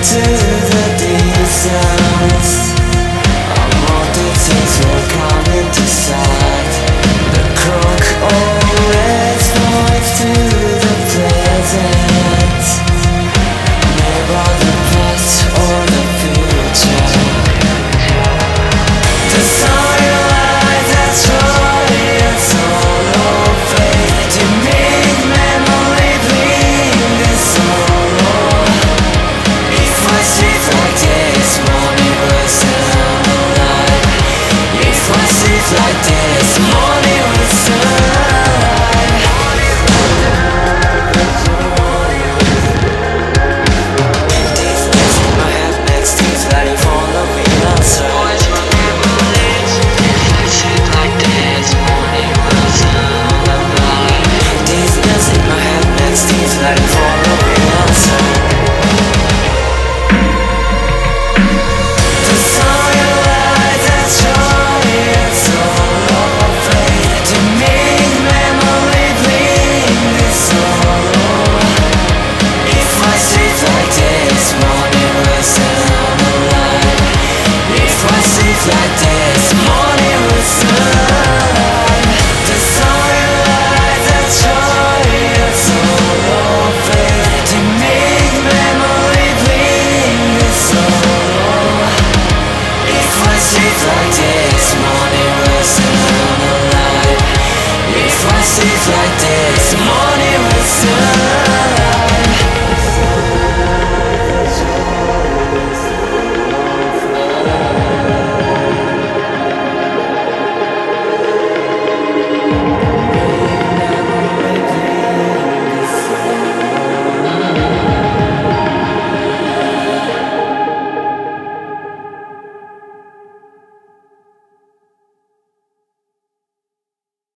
into the distance. All the things were coming to sight. The crook always points to the present, never the past or the future. The sunlight that's trying solo fade to make memory bleed the sorrow. If I sleep like this, morning will sound alive. If I sleep like this, morning will sound alive. These days in my head, next things ready for the real answer. Always remember this. If I sleep like this, morning will sound alive. These days in my head, next things ready for the real answer. The sunlight that's trying solo fade to make memory bleed the sorrow. If I sleep like this, morning will sound alive. If I sleep like this, morning will sound alive. The sunlight that's trying solo fade to make memory bleed the sorrow. If I sleep like this, morning will sound alive. If I sleep like this, morning